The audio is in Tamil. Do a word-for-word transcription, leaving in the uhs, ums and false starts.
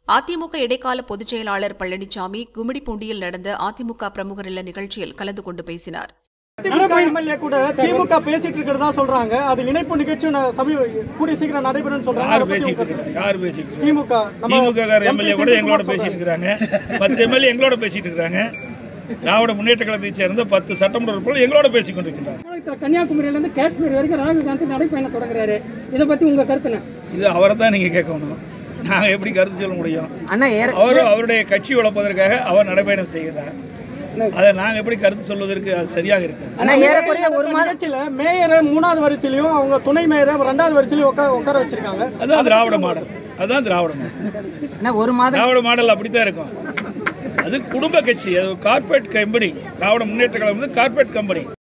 அதிமுக இடைக்கால பொதுச் செயலாளர் பழனிசாமி கும்மிடிப்பூண்டியில் நடந்த அதிமுக பிரமுகர் இல்ல நிகழ்ச்சியில் கலந்து கொண்டு பேசினார். திமுக எம்எல்ஏ கூட திமுக பேசிட்டு இருக்கிறதா சொல்றாங்க. அது இணைப்பு நிகழ்ச்சி கூடிய சீக்கிரம் நடைபெறும் சொல்றாங்க. யார் பேசிட்டு இருக்காங்க? யார் பேசிட்டு இருக்காங்க? திமுக திமுக எம்எல்ஏ கூட எங்களோட பேசிட்டு இருக்காங்க. பத்து எம்எல்ஏ எங்களோட பேசிட்டு இருக்காங்க. திராவிட முன்னேற்ற கழகத்தை சேர்ந்த பத்து சட்டமன்ற உறுப்பினர்கள் எங்களோட பேசிக் கொண்டிருக்கிறார். கன்னியாகுமரியிலிருந்து காஷ்மீர் வரைக்கும் ராகுல் காந்தி நடைபயணம் தொடங்குறாரு. இதை பத்தி உங்க கருத்து? இது அவரை தான் நீங்க கேட்கணும். நாங்க எப்படி கருத்து சொல்ல முடியும்? அவர் அவருடைய கட்சி வளர்ப்பதற்காக அவர் நடைபயணம் செய்கிறார். அதை நாங்க எப்படி கருத்து சொல்வதற்கு அது சரியாக இருக்கு. ஒரு நிகழ்ச்சியில மேயர் மூணாவது வரிசையிலையும் அவங்க துணை மேயர் ரெண்டாவது வரிசையிலையும் உட்கார உட்கார வச்சிருக்காங்க. அதுதான் திராவிட மாடல். அதுதான் திராவிட மாடல். ஒரு மாதம் திராவிட மாடல் அப்படித்தான் இருக்கும். அது குடும்ப கட்சி, அது கார்பரேட் கம்பெனி. திராவிட முன்னேற்ற கழகம் வந்து கார்பரேட் கம்பெனி.